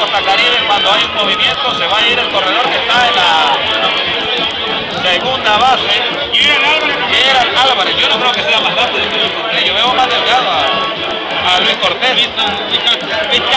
Costa Caribe, cuando hay un movimiento se va a ir el corredor que está en la segunda base. Gerald Álvarez. Yo no creo que sea más rápido que Luis Cortés. Yo veo más delgado a Luis Cortés.